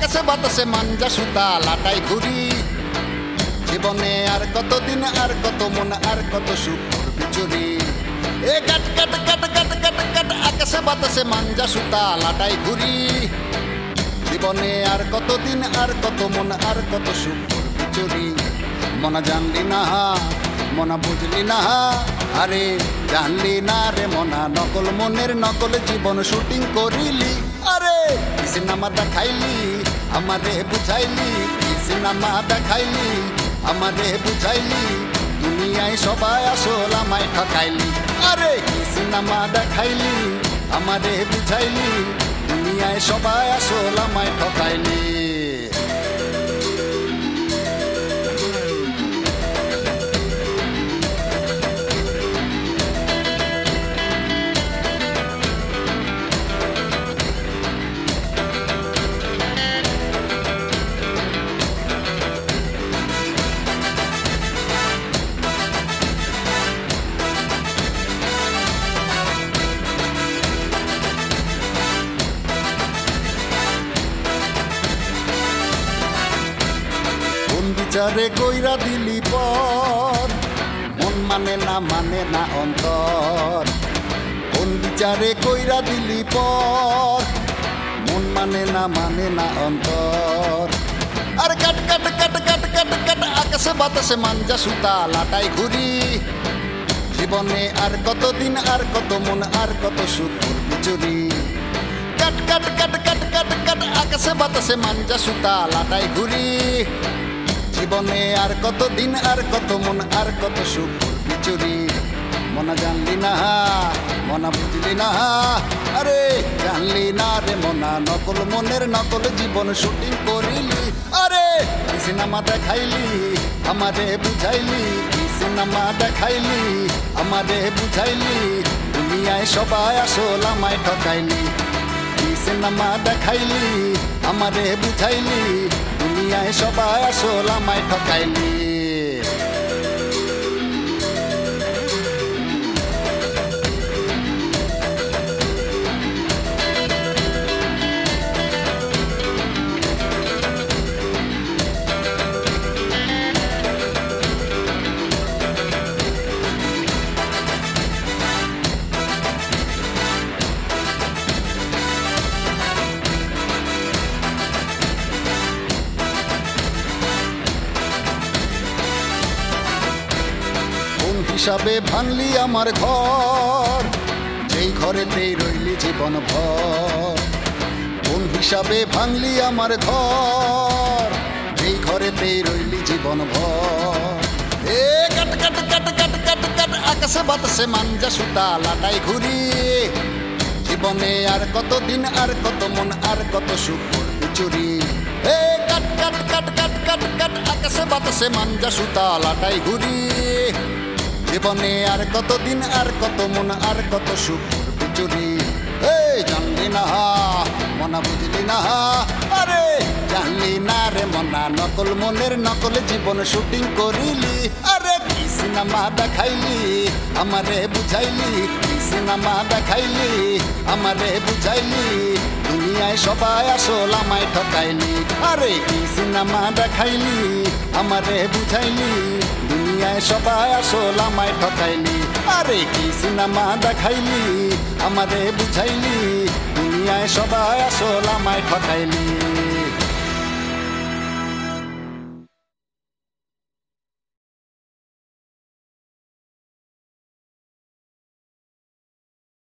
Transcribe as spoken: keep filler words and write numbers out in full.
আকাশে বাতাসে মাঞ্জা সুতা লাটাই ঘুরি জীবনে আর কতদিন আর কত মন আর কত সুখ করবি চুরি এ কাট কাট কাট কাট কাট কাট আকাশে বাতাসে মাঞ্জা সুতা লাটাই ঘুরি জীবনে আর কতদিন আর কত মন আর কত সুখ করবি চুরি মনা জানলি না মনা বুঝলি না আরে জানলি না রে মনা নকল মনের নকল জীবন শুটিং করিলি আরে কি সিনেমা দেখাইলি আমারে বুঝাইলি কি সিনেমা দেখাইলি আমারে বুঝাইলি দুনিয়ায় সবাই আসল আমায় ঠকাইলি আরে কি সিনেমা দেখাইলি আমারে বুঝাইলি দুনিয়ায় সবাই আসল আমায় ঠকাইলি বিচারে কইরা দিলি পর মন মানে না মানে না অন্তর কোন বিচারে কইরা দিলি পর মন মানে না মানে না অন্তর আর কাট কাট কাট কাট কাট কাট আকাশে বাতাসে মাঞ্জা সুতা লাটাই ঘুরি জীবনে আর কতদিন আর কত মন আর কত সুখ করবি চুরি কাট কাট কাট কাট কাট কাট আকাশে বাতাসে মাঞ্জা সুতা লাটাই ঘুরি জীবনে আর কতদিন আর কত মন আর কত সুখ করবি চুরি মনা জানলি না মনা বুঝলি না আরে জানলি না রে মনা নকল মনের নকল জীবন শুটিং করিলি আরে কি সিনেমা দেখাইলি আমারে বুঝাইলি কি সিনেমা দেখাইলি আমারে বুঝাইলি দুনিয়ায় সবাই আসল আমায় ঠকাইলি কি সিনেমা দেখাইলি আমারে বুঝাইলি দুনিয়ায় সবাই আসল আমায় ঠকাইলি হিসাবে ভাঙলি আমার ঘর যেই ঘরেতেই রইলি জীবন ভর কোন হিসাবে ভাঙলি আমার ঘর যেই ঘরেতেই রইলি জীবন ভর এ কাট কাট কাট কাট কাট কাট আকাশে বাতাসে মাঞ্জা সুতা লাটাই ঘুরি জীবনে আর কতদিন আর কত মন আর কত সুখ করবি চুরি এ কাট কাট কাট কাট কাট কাট আকাশে বাতাসে মাঞ্জা সুতা লাটাই ঘুরি জীবনে আর কতদিন আর কত মন আর কত সুখ করবি চুরি এই জানলি না মনা বুঝলি না আরে জানলি না রে মনা নকল মনের নকল জীবন শুটিং করিলি আরে কি সিনেমা দেখাইলি আমারে বুঝাইলি কি সিনেমা দেখাইলি আমারে বুঝাইলি দুনিয়ায় সবাই আসল আমায় ঠকাইলি আরে কি সিনেমা দেখাইলি আমারে বুঝাইলি দুনিয়ায় সবাই আসল আমায় ঠকাইলি আরে কি সিনেমা দেখাইলি আমারে বুঝাইলি দুনিয়ায় সবাই আসল আমায় ঠকাইলি